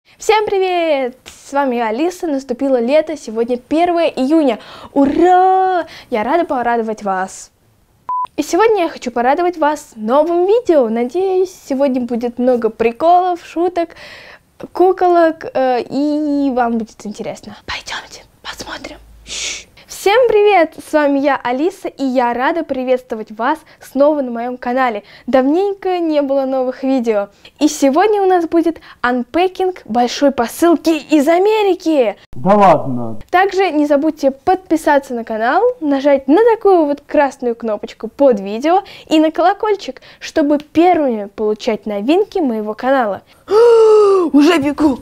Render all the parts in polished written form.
Всем привет! С вами Алиса, наступило лето, сегодня 1 июня. Ура! Я рада порадовать вас. И сегодня я хочу порадовать вас новым видео. Надеюсь, сегодня будет много приколов, шуток, куколок, и вам будет интересно. Пойдемте, посмотрим. Всем привет! С вами я, Алиса, и я рада приветствовать вас снова на моем канале. Давненько не было новых видео. И сегодня у нас будет анпекинг большой посылки из Америки. Да ладно. Также не забудьте подписаться на канал, нажать на такую вот красную кнопочку под видео и на колокольчик, чтобы первыми получать новинки моего канала. Уже бегу!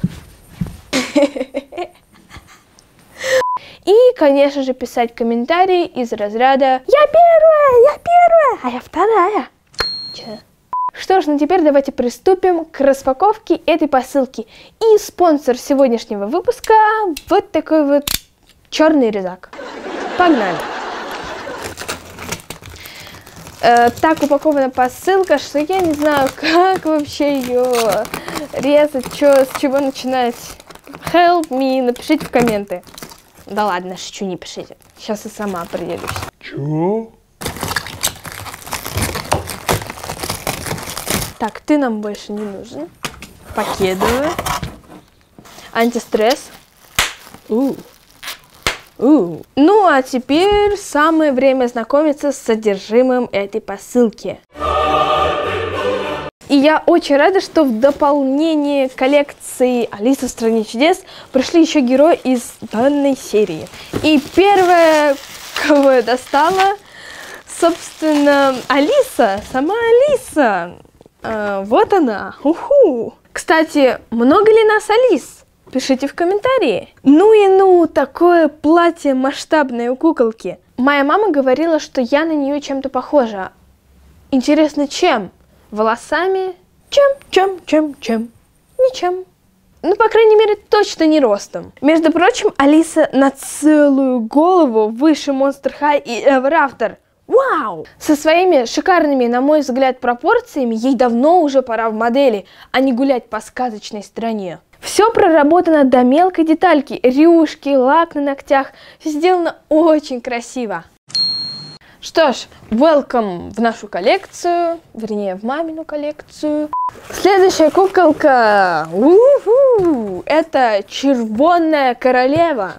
И, конечно же, писать комментарии из разряда «Я первая, а я вторая». Что ж, ну теперь давайте приступим к распаковке этой посылки. И спонсор сегодняшнего выпуска вот такой вот черный резак. Погнали! Так упакована посылка, что я не знаю, как вообще ее резать, с чего начинать. Help me, напишите в комменты. Да ладно, шучу, не пишите. Сейчас я сама определюсь. Чё? Так, ты нам больше не нужен. Покедовый. Антистресс. Ну, а теперь самое время знакомиться с содержимым этой посылки. И я очень рада, что в дополнение к коллекции «Алиса в стране чудес» пришли еще герои из данной серии. И первое, кого я достала, собственно, Алиса, сама Алиса. Вот она. Уху. Кстати, много ли нас Алис? Пишите в комментарии. Ну, такое платье масштабное у куколки. Моя мама говорила, что я на нее чем-то похожа. Интересно, чем? Волосами? Чем? Ничем. Ну, по крайней мере, точно не ростом. Между прочим, Алиса на целую голову выше Monster High и Ever After. Вау! Со своими шикарными, на мой взгляд, пропорциями ей давно уже пора в модели, а не гулять по сказочной стране. Все проработано до мелкой детальки. Рюшки, лак на ногтях. Все сделано очень красиво. Что ж, welcome в нашу коллекцию, вернее, в мамину коллекцию. Следующая куколка. Это червонная королева.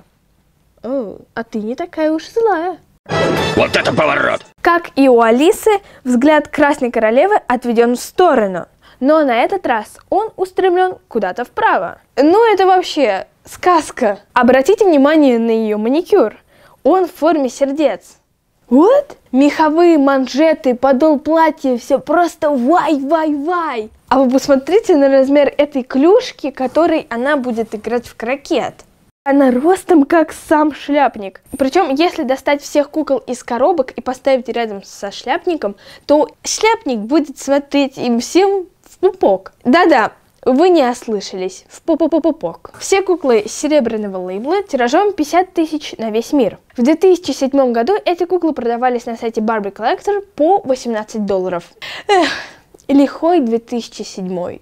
А ты не такая уж злая. Вот это поворот! Как и у Алисы, взгляд красной королевы отведен в сторону. Но на этот раз он устремлен куда-то вправо. Ну, это вообще сказка. Обратите внимание на ее маникюр. Он в форме сердец. Вот, меховые манжеты, подол платья, все просто вай. А вы посмотрите на размер этой клюшки, которой она будет играть в крокет. Она ростом как сам шляпник. Причем, если достать всех кукол из коробок и поставить рядом со шляпником, то шляпник будет смотреть им всем в пупок. Да-да. Вы не ослышались. В пупок. Все куклы серебряного лейбла тиражом 50 тысяч на весь мир. В 2007 году эти куклы продавались на сайте Barbie Collector по $18. Лихой 2007.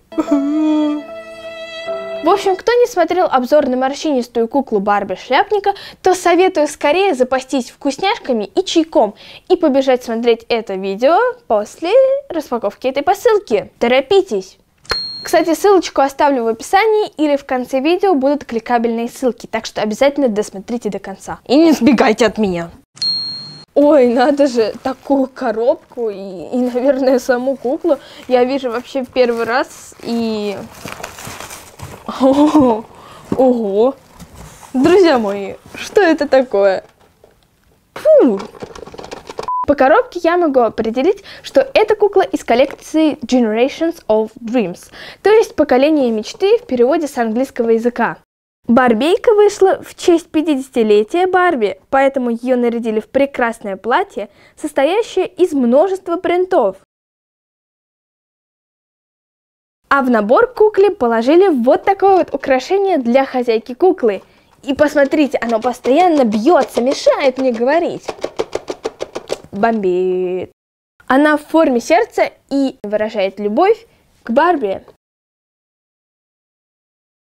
В общем, кто не смотрел обзор на морщинистую куклу Барби Шляпника, то советую скорее запастись вкусняшками и чайком и побежать смотреть это видео после распаковки этой посылки. Торопитесь! Кстати, ссылочку оставлю в описании или в конце видео будут кликабельные ссылки, так что обязательно досмотрите до конца. И не сбегайте от меня. Ой, надо же, такую коробку и, наверное, саму куклу я вижу вообще в первый раз и... Ого! Друзья мои, что это такое? Фу! По коробке я могу определить, что это кукла из коллекции Generations of Dreams, то есть поколение мечты в переводе с английского языка. Барбейка вышла в честь 50-летия Барби, поэтому ее нарядили в прекрасное платье, состоящее из множества принтов. А в набор к кукле положили вот такое вот украшение для хозяйки куклы. И посмотрите, оно постоянно бьется, мешает мне говорить. Бомбит. Она в форме сердца и выражает любовь к Барби.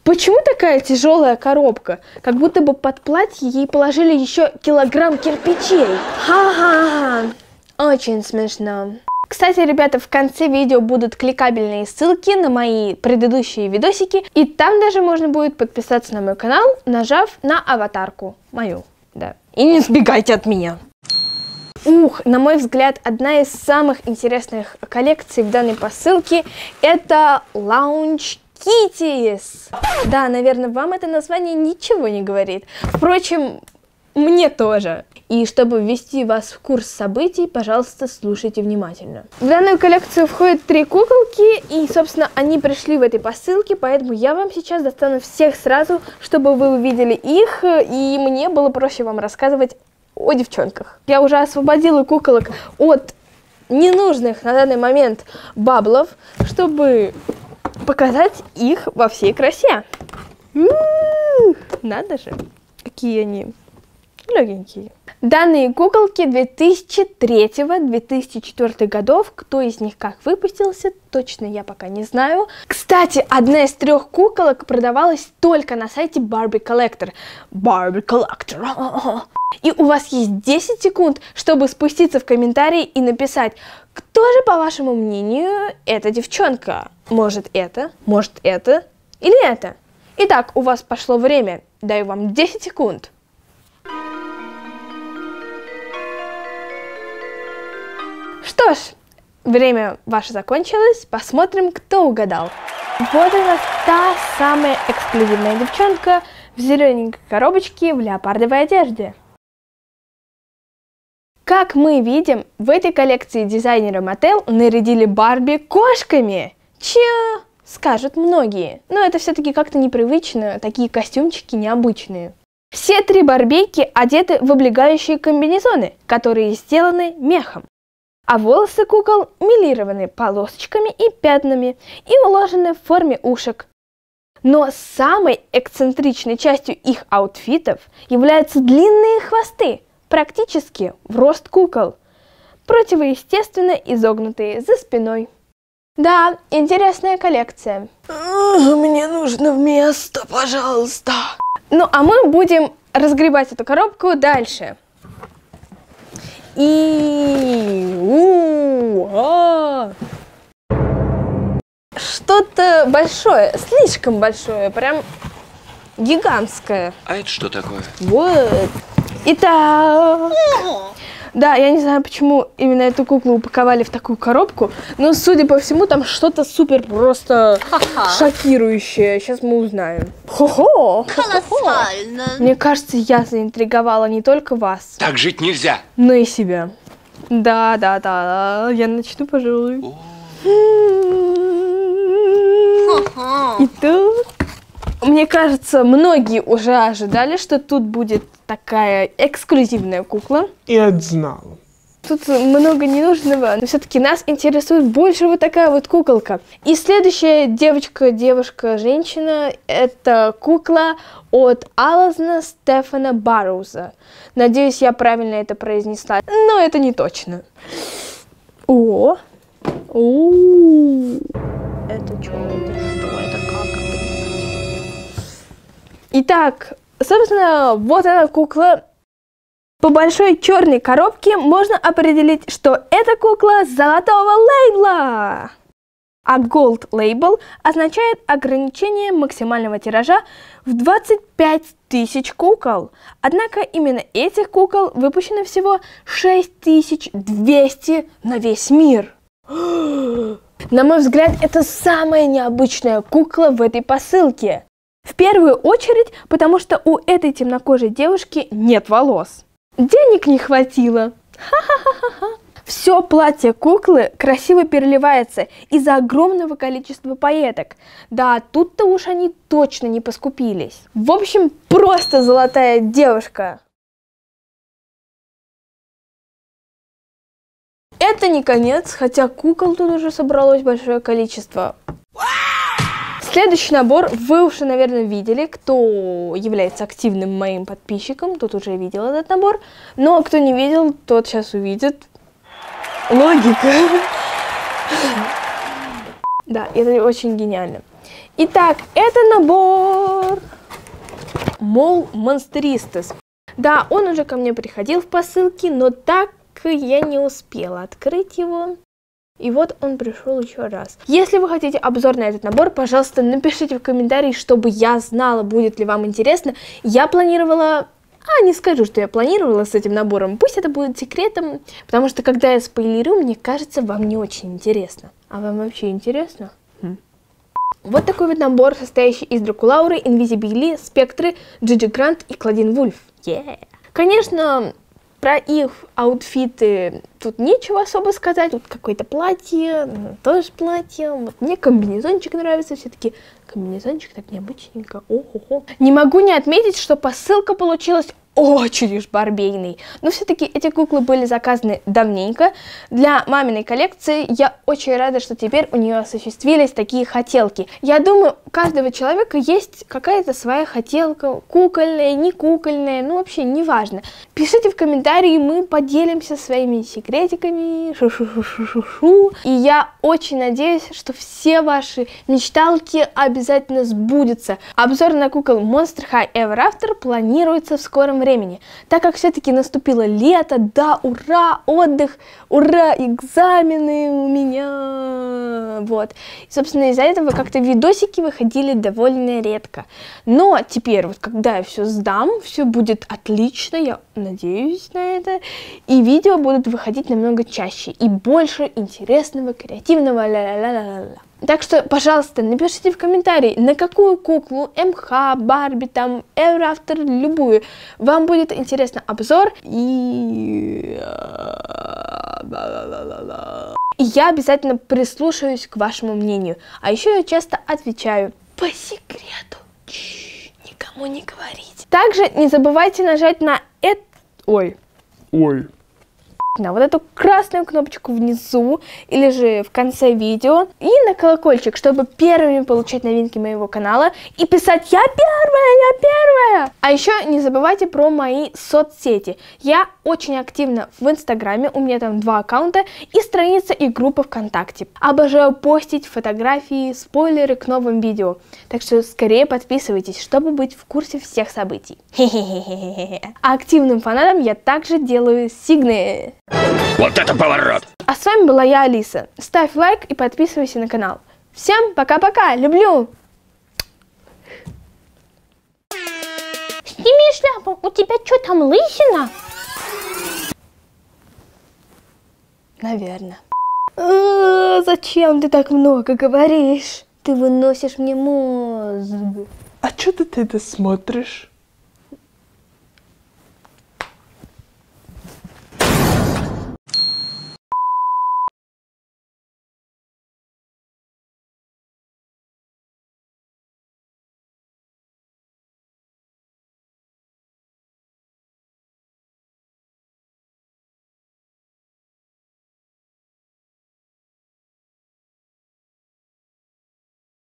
Почему такая тяжелая коробка? Как будто бы под платье ей положили еще килограмм кирпичей. Ха-ха-ха. Очень смешно. Кстати, ребята, в конце видео будут кликабельные ссылки на мои предыдущие видосики, и там даже можно будет подписаться на мой канал, нажав на аватарку мою, да. И не сбегайте от меня. Ух, на мой взгляд, одна из самых интересных коллекций в данной посылке — это Lounge Kitties. Да, наверное, вам это название ничего не говорит. Впрочем, мне тоже. И чтобы ввести вас в курс событий, пожалуйста, слушайте внимательно. В данную коллекцию входят 3 куколки, и, собственно, они пришли в этой посылке, поэтому я вам сейчас достану всех сразу, чтобы вы увидели их, и мне было проще вам рассказывать о девчонках. Я уже освободила куколок от ненужных на данный момент баблов, чтобы показать их во всей красе. Надо же, какие они легенькие. Данные куколки 2003-2004 годов. Кто из них как выпустился, точно я пока не знаю. Кстати, одна из 3 куколок продавалась только на сайте Barbie Collector. Barbie Collector. И у вас есть 10 секунд, чтобы спуститься в комментарии и написать, кто же, по вашему мнению, эта девчонка. Может это или это. Итак, у вас пошло время. Даю вам 10 секунд. Что ж, время ваше закончилось, посмотрим, кто угадал. Вот она, та самая эксклюзивная девчонка в зелененькой коробочке в леопардовой одежде. Как мы видим, в этой коллекции дизайнеры Mattel нарядили Барби кошками. Че? Скажут многие. Но это все-таки как-то непривычно, такие костюмчики необычные. Все 3 барбейки одеты в облегающие комбинезоны, которые сделаны мехом. А волосы кукол мелированы полосочками и пятнами и уложены в форме ушек. Но самой эксцентричной частью их аутфитов являются длинные хвосты, практически в рост кукол, противоестественно изогнутые за спиной. Да, интересная коллекция. Мне нужно место, пожалуйста. Ну, а мы будем разгребать эту коробку дальше. Что-то большое, слишком большое, прям гигантское. А это что такое? Вот. Итак, да, я не знаю, почему именно эту куклу упаковали в такую коробку, но, судя по всему, там что-то супер просто шокирующее. Сейчас мы узнаем. Хо-хо! Колоссально! Мне кажется, я заинтриговала не только вас, Так жить нельзя. но и себя. Да, я начну, пожалуй. Итак, мне кажется, многие уже ожидали, что тут будет такая эксклюзивная кукла. Я знал. Тут много ненужного, но все-таки нас интересует больше вот такая вот куколка. И следующая девочка, это кукла от Алазна Стефана Барроуза. Надеюсь, я правильно это произнесла, но это не точно. Это что? Это как? Итак, собственно, вот эта кукла. По большой черной коробке можно определить, что это кукла золотого лейбла. А Gold Label означает ограничение максимального тиража в 25 тысяч кукол. Однако именно этих кукол выпущено всего 6200 на весь мир. На мой взгляд, это самая необычная кукла в этой посылке. В первую очередь, потому что у этой темнокожей девушки нет волос. Денег не хватило. Ха-ха-ха-ха. Все платье куклы красиво переливается из-за огромного количества пайеток. Да, тут-то уж они точно не поскупились. В общем, просто золотая девушка. Это не конец, хотя кукол тут уже собралось большое количество. Следующий набор вы уже, наверное, видели, кто является активным моим подписчиком, тот уже видел этот набор, но кто не видел, тот сейчас увидит. Логика. Да, это очень гениально. Итак, это набор Мол Монстеристас. Да, он уже ко мне приходил в посылке, но так я не успела открыть его. И вот он пришел еще раз. Если вы хотите обзор на этот набор, пожалуйста, напишите в комментарии, чтобы я знала, будет ли вам интересно. Я планировала... не скажу, что я планировала с этим набором. Пусть это будет секретом, потому что когда я спойлерю, мне кажется, вам не очень интересно. А вам вообще интересно? Вот такой вот набор, состоящий из Дракулауры, Инвизибили, Спектры, Джиджи Грант и Клодин Вульф. Конечно, про их аутфиты тут нечего особо сказать. Вот какое-то платье, тоже платье. Вот мне комбинезончик нравится, все-таки комбинезончик так необычненько. Ого-го. Не могу не отметить, что посылка получилась очень уж барбейный. Но все-таки эти куклы были заказаны давненько для маминой коллекции. Я очень рада, что теперь у нее осуществились такие хотелки. Я думаю, у каждого человека есть какая-то своя хотелка, кукольная, не кукольная, ну вообще неважно. Пишите в комментарии, мы поделимся своими секретиками. Шу-шу-шу-шу-шу. И я очень надеюсь, что все ваши мечталки обязательно сбудутся. Обзор на кукол Monster High Ever After планируется в скором времени. Так как все-таки наступило лето, да, ура, отдых, ура, экзамены у меня, вот. И, собственно, из-за этого как-то видосики выходили довольно редко. Но теперь, вот когда я все сдам, все будет отлично, я надеюсь на это, и видео будут выходить намного чаще, и больше интересного, креативного, ля-ля-ля-ля-ля. Так что, пожалуйста, напишите в комментарии, на какую куклу, МХ, Барби, там, Ever After, любую, вам будет интересно обзор, и я обязательно прислушаюсь к вашему мнению. А еще я часто отвечаю по секрету, никому не говорите. Также не забывайте нажать на на вот эту красную кнопочку внизу или же в конце видео и на колокольчик, чтобы первыми получать новинки моего канала и писать «Я первая!» А еще не забывайте про мои соцсети. Я очень активна в Инстаграме, у меня там 2 аккаунта и страница и группа ВКонтакте. Обожаю постить фотографии, спойлеры к новым видео. Так что скорее подписывайтесь, чтобы быть в курсе всех событий. А активным фанатам я также делаю сигны. Вот это поворот! А с вами была я, Алиса. Ставь лайк и подписывайся на канал. Всем пока-пока, люблю! Сними шляпу, у тебя что там, лысина? Наверное. Зачем ты так много говоришь? Ты выносишь мне мозг. А что ты это смотришь?